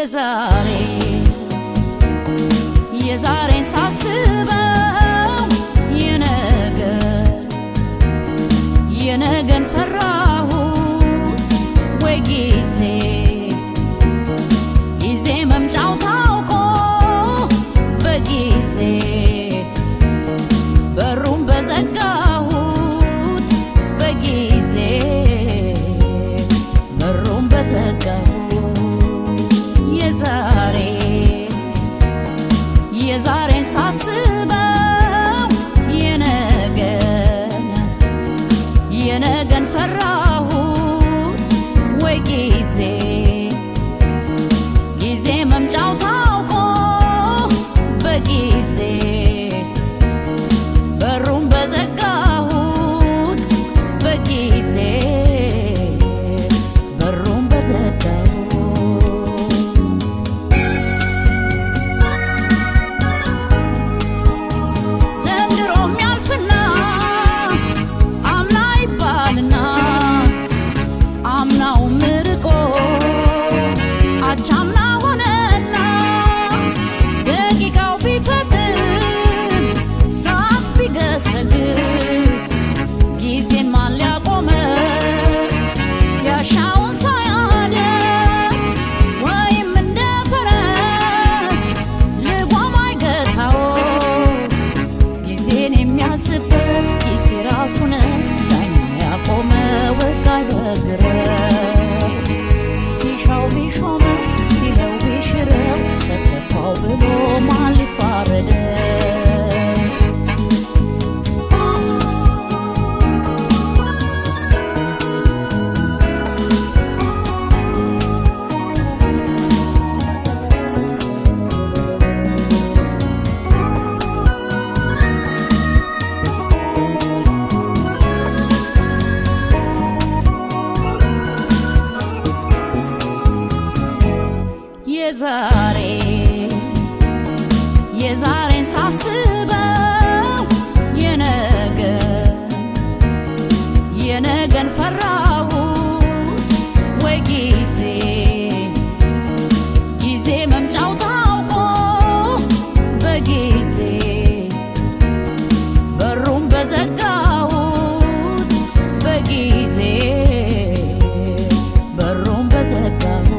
የዛሬን ሳስበው የነገን ፈራሁት ወይ ጊዜ መምጫው ታውቆ በጊዜ በሩን በዘጋሁት በጊዜ በሩን በዘጋሁት የዛሬን ሳስበው የነገን ፈራሁት ወይ ጊዜ መምጫው ታውቆ በጊዜ በሩን በዘጋሁት በጊዜ በሩን በዘጋሁት ዘንድሮም ያልፍና አምና ይባልና አምናው ምርቆ አቻምና ሰግስ ጊዜን ማን ሊያቆመ ያሻውን ሳያደርስ ወይም እንደ ፈረስ ልጓም አይገታው ጊዜን የሚያዝበት ጊዜ ራሱን ዳኛ ያቆመ ወቃይ በግረው ሲሻው ቢሾመ ሲለው ቢሽረው ተከፋው ብሎ ማን ሊፋረደው የዛሬን ሳስበው የነገን ፈራሁት ወይ ጊዜ መምጫው ታውቆ በጊዜ በሩን በዘጋሁት በጊዜ በሩን በዘጋሁት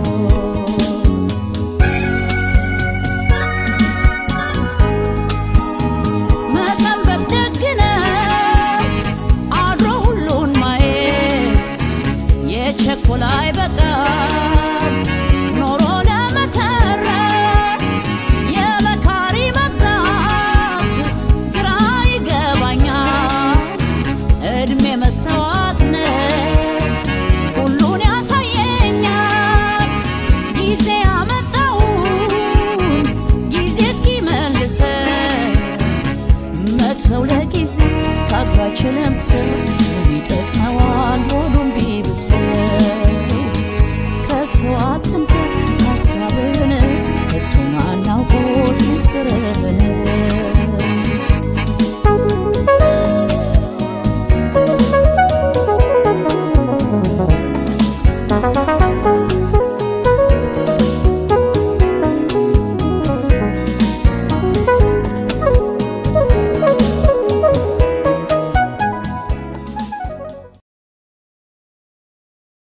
ቸኮላይ በቃል ኖሮ ለመተረት የመካሪ መብዛት ግራ ይገባኛል እድሜ መስተዋት ሁሉን ያሳየኛል ጊዜ ያመጣውን ጊዜ እስኪመልስ መተው ለጊዜ ታግባችለም ሰው ይጠቅመው